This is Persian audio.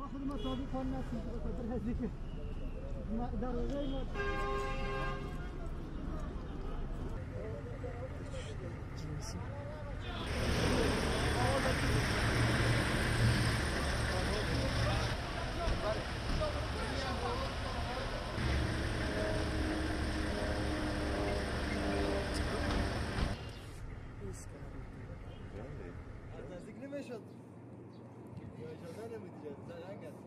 خدمة طبيب الناس تقدر هذيك ما دروي ما نزدیک نمیشد اجازه نمیدید زنگ است